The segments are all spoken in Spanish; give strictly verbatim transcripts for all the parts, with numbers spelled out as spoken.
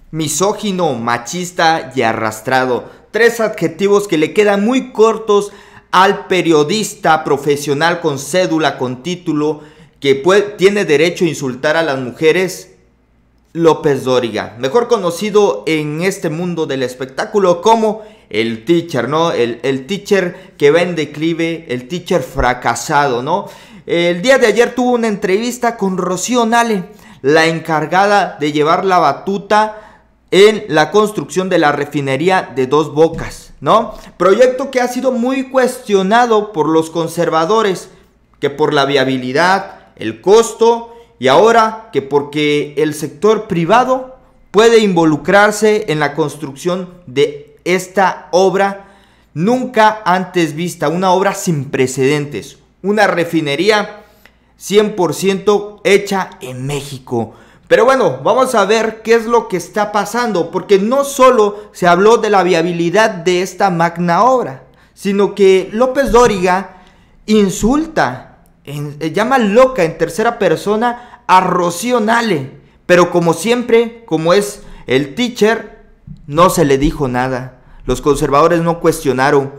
misógino, machista y arrastrado. Tres adjetivos que le quedan muy cortos al periodista profesional con cédula, con título, que puede, tiene derecho a insultar a las mujeres, López Dóriga, mejor conocido en este mundo del espectáculo como el teacher, ¿no? El, el teacher que va en declive, el teacher fracasado, ¿no? El día de ayer tuvo una entrevista con Rocío Nale, la encargada de llevar la batuta en la construcción de la refinería de Dos Bocas, ¿no? Proyecto que ha sido muy cuestionado por los conservadores, que por la viabilidad, el costo, y ahora que porque el sector privado puede involucrarse en la construcción de esta obra nunca antes vista, una obra sin precedentes, una refinería cien por ciento hecha en México. Pero bueno, vamos a ver qué es lo que está pasando, porque no solo se habló de la viabilidad de esta magna obra, sino que López Dóriga insulta, en, llama loca en tercera persona a Rocío Nale, pero como siempre, como es el teacher, no se le dijo nada. Los conservadores no cuestionaron,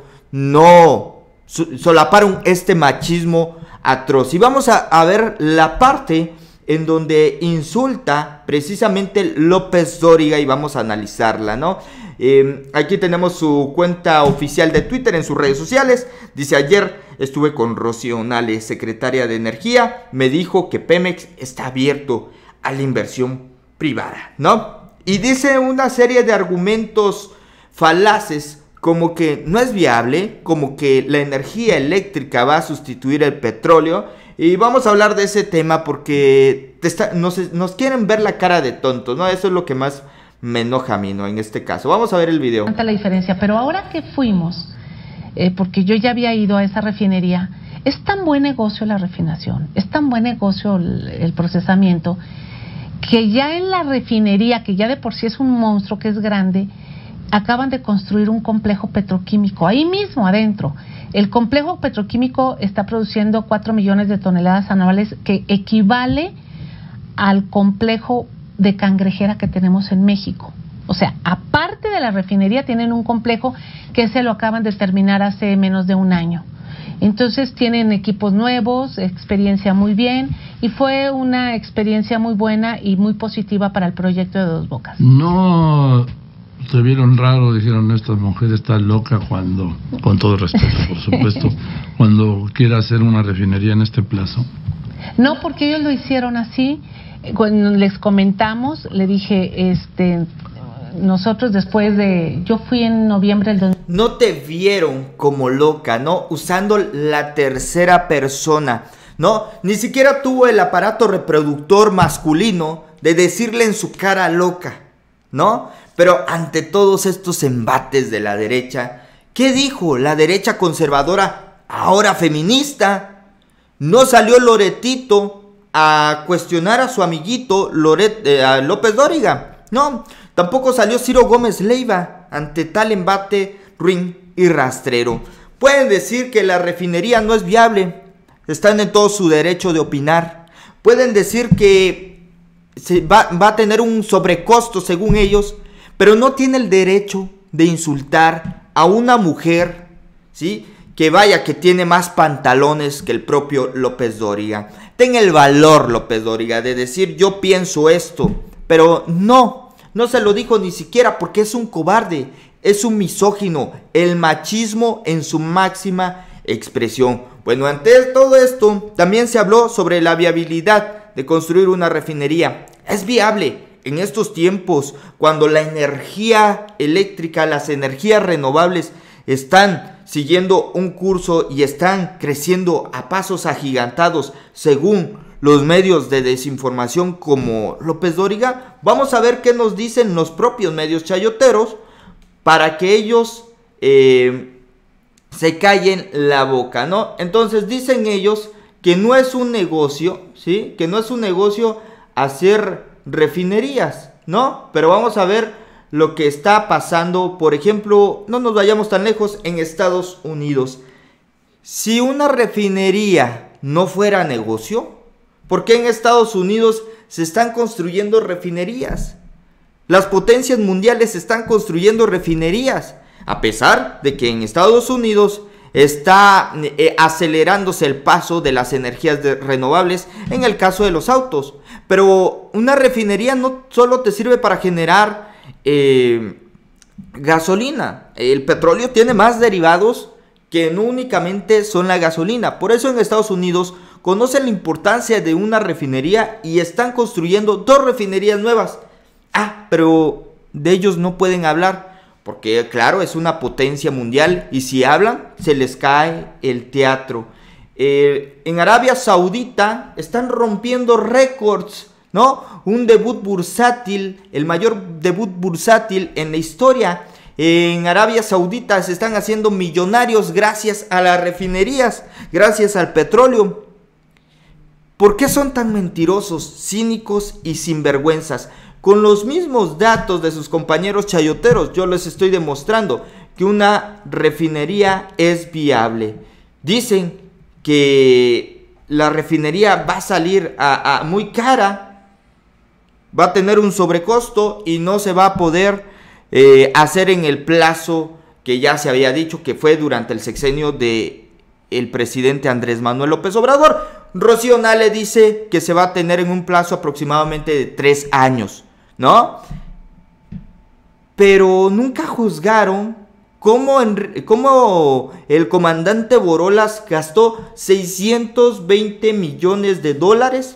no solaparon este machismo atroz. Y vamos a, a ver la parte en donde insulta precisamente López Dóriga y vamos a analizarla, ¿no? Eh, aquí tenemos su cuenta oficial de Twitter en sus redes sociales. Dice: ayer estuve con Rocío Nale, secretaria de Energía, me dijo que Pemex está abierto a la inversión privada, ¿no? Y dice una serie de argumentos falaces, como que no es viable, como que la energía eléctrica va a sustituir el petróleo. Y vamos a hablar de ese tema porque te está, nos, nos quieren ver la cara de tontos, ¿no? Eso es lo que más me enoja a mí, ¿no? En este caso. Vamos a ver el video. La diferencia, pero ahora que fuimos, eh, porque yo ya había ido a esa refinería, es tan buen negocio la refinación, es tan buen negocio el, el procesamiento, que ya en la refinería, que ya de por sí es un monstruo, que es grande, acaban de construir un complejo petroquímico, ahí mismo adentro. El complejo petroquímico está produciendo cuatro millones de toneladas anuales, que equivale al complejo de cangrejera que tenemos en México. O sea, aparte de la refinería, tienen un complejo que se lo acaban de terminar hace menos de un año. Entonces tienen equipos nuevos, experiencia muy bien, y fue una experiencia muy buena y muy positiva para el proyecto de Dos Bocas. No se vieron raro, dijeron: esta mujer está loca, cuando, con todo respeto, por supuesto, cuando quiera hacer una refinería en este plazo. No, porque ellos lo hicieron así. Cuando les comentamos, le dije, este, nosotros después de, yo fui en noviembre del dos mil... No te vieron como loca, ¿no? Usando la tercera persona, ¿no? Ni siquiera tuvo el aparato reproductor masculino de decirle en su cara loca, ¿no? Pero ante todos estos embates de la derecha, ¿qué dijo la derecha conservadora, ahora feminista? No salió Loretito a cuestionar a su amiguito Loret, eh, a López Dóriga, no, tampoco salió Ciro Gómez Leiva ante tal embate ruin y rastrero. Pueden decir que la refinería no es viable, están en todo su derecho de opinar. Pueden decir que se va, va a tener un sobrecosto según ellos, pero no tiene el derecho de insultar a una mujer, ¿sí?, que vaya, que tiene más pantalones que el propio López Dóriga. Ten el valor, López Dóriga, de decir: yo pienso esto, pero no, no se lo dijo ni siquiera, porque es un cobarde, es un misógino, el machismo en su máxima expresión. Bueno, ante todo esto, también se habló sobre la viabilidad de construir una refinería. Es viable en estos tiempos, cuando la energía eléctrica, las energías renovables están siguiendo un curso y están creciendo a pasos agigantados según los medios de desinformación como López Dóriga. Vamos a ver qué nos dicen los propios medios chayoteros para que ellos eh, se callen la boca, ¿no? Entonces dicen ellos que no es un negocio, ¿sí? Que no es un negocio hacer refinerías, ¿no? Pero vamos a ver lo que está pasando, por ejemplo, no nos vayamos tan lejos, en Estados Unidos. Si una refinería no fuera negocio, ¿por qué en Estados Unidos se están construyendo refinerías? Las potencias mundiales están construyendo refinerías, a pesar de que en Estados Unidos está eh, acelerándose el paso de las energías de, renovables en el caso de los autos. Pero una refinería no solo te sirve para generar eh, gasolina. El petróleo tiene más derivados que no únicamente son la gasolina. Por eso en Estados Unidos conocen la importancia de una refinería y están construyendo dos refinerías nuevas. Ah, pero de ellos no pueden hablar, porque claro, es una potencia mundial y si hablan, se les cae el teatro. Eh, en Arabia Saudita están rompiendo récords, ¿no? Un debut bursátil, el mayor debut bursátil en la historia. En Arabia Saudita se están haciendo millonarios gracias a las refinerías, gracias al petróleo. ¿Por qué son tan mentirosos, cínicos y sinvergüenzas? Con los mismos datos de sus compañeros chayoteros, yo les estoy demostrando que una refinería es viable. Dicen que la refinería va a salir a, a muy cara, va a tener un sobrecosto y no se va a poder eh, hacer en el plazo que ya se había dicho, que fue durante el sexenio de el presidente Andrés Manuel López Obrador. Rocío Nale dice que se va a tener en un plazo aproximadamente de tres años. ¿No? Pero nunca juzgaron cómo, en, cómo el comandante Borolas gastó seiscientos veinte millones de dólares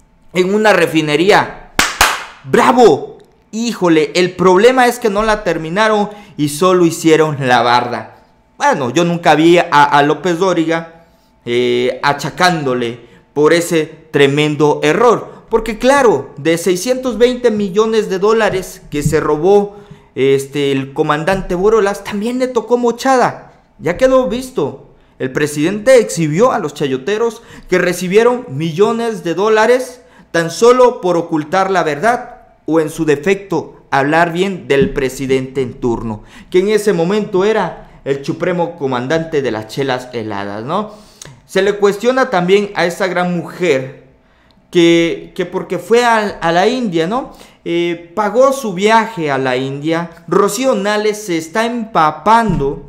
en una refinería. ¡Bravo! Híjole, el problema es que no la terminaron y solo hicieron la barda. Bueno, yo nunca vi a, a López Dóriga eh, achacándole por ese tremendo error. Porque claro, de seiscientos veinte millones de dólares que se robó este, el comandante Borolas, también le tocó mochada. Ya quedó visto. El presidente exhibió a los chayoteros que recibieron millones de dólares tan solo por ocultar la verdad o en su defecto hablar bien del presidente en turno, que en ese momento era el supremo comandante de las chelas heladas, ¿no? Se le cuestiona también a esta gran mujer Que, que porque fue a, a la India, ¿no? Eh, pagó su viaje a la India. Rocío Nale se está empapando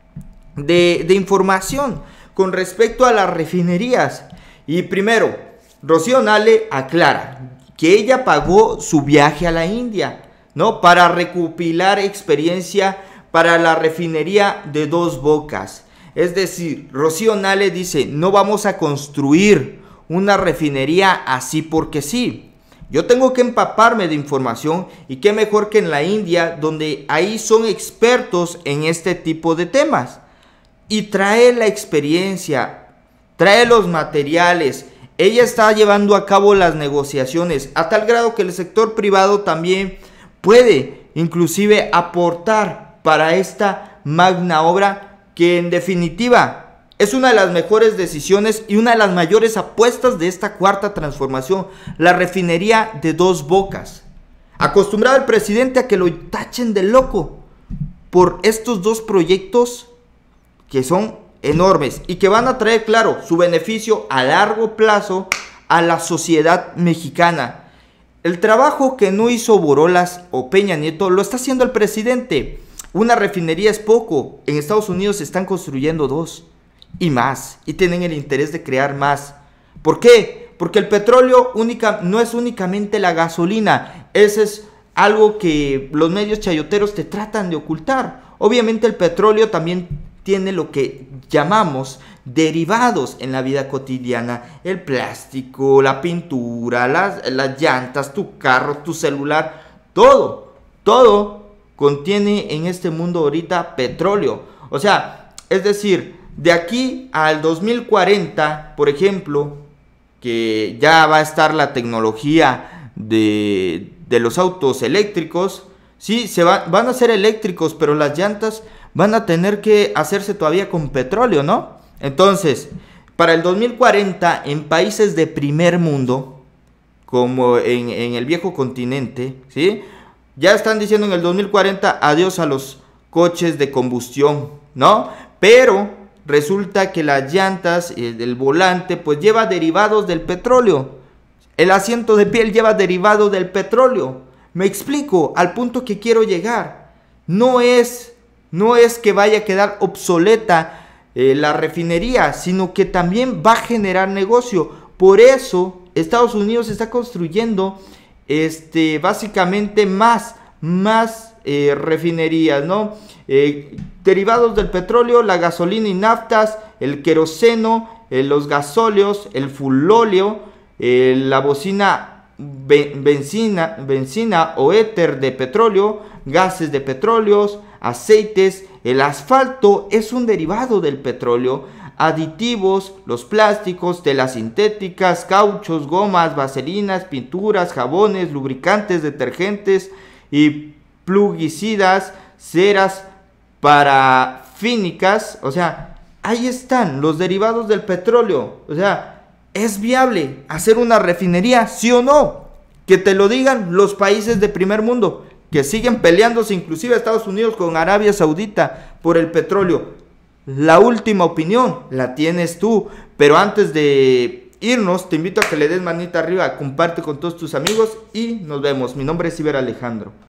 de, de información con respecto a las refinerías. Y primero, Rocío Nale aclara que ella pagó su viaje a la India, ¿no? Para recopilar experiencia para la refinería de Dos Bocas. Es decir, Rocío Nale dice, no vamos a construir una refinería así porque sí. Yo tengo que empaparme de información y qué mejor que en la India, donde ahí son expertos en este tipo de temas. Y trae la experiencia, trae los materiales. Ella está llevando a cabo las negociaciones a tal grado que el sector privado también puede inclusive aportar para esta magna obra que en definitiva es una de las mejores decisiones y una de las mayores apuestas de esta cuarta transformación, la refinería de Dos Bocas. Acostumbrado el presidente a que lo tachen de loco por estos dos proyectos que son enormes y que van a traer, claro, su beneficio a largo plazo a la sociedad mexicana. El trabajo que no hizo Borolas o Peña Nieto lo está haciendo el presidente. Una refinería es poco, en Estados Unidos se están construyendo dos. Y más, y tienen el interés de crear más. ¿Por qué? Porque el petróleo única, no es únicamente la gasolina. Ese es algo que los medios chayoteros te tratan de ocultar. Obviamente el petróleo también tiene lo que llamamos derivados en la vida cotidiana. El plástico, la pintura, las, las llantas, tu carro, tu celular. Todo, todo contiene en este mundo ahorita petróleo. O sea, es decir, de aquí al dos mil cuarenta, por ejemplo, que ya va a estar la tecnología de, de los autos eléctricos, sí, se va, van a ser eléctricos, pero las llantas van a tener que hacerse todavía con petróleo, ¿no? Entonces, para el dos mil cuarenta, en países de primer mundo, como en, en el viejo continente, ¿sí? Ya están diciendo en el dos mil cuarenta adiós a los coches de combustión, ¿no? Pero resulta que las llantas, eh, el volante, pues lleva derivados del petróleo. El asiento de piel lleva derivado del petróleo. Me explico al punto que quiero llegar. No es, no es que vaya a quedar obsoleta eh, la refinería, sino que también va a generar negocio. Por eso Estados Unidos está construyendo este, básicamente más, más eh, refinerías, ¿no? Eh, derivados del petróleo, la gasolina y naftas, el queroseno, eh, los gasóleos, el fulóleo, eh, la bocina benzina, benzina o éter de petróleo, gases de petróleos, aceites. El asfalto es un derivado del petróleo, aditivos, los plásticos, telas sintéticas, cauchos, gomas, vaselinas, pinturas, jabones, lubricantes, detergentes y plugicidas, ceras parafínicas. O sea, ahí están los derivados del petróleo. O sea, ¿es viable hacer una refinería, sí o no? Que te lo digan los países de primer mundo, que siguen peleándose, inclusive Estados Unidos con Arabia Saudita por el petróleo. La última opinión la tienes tú, pero antes de irnos, te invito a que le des manita arriba, comparte con todos tus amigos y nos vemos. Mi nombre es Iber Alejandro.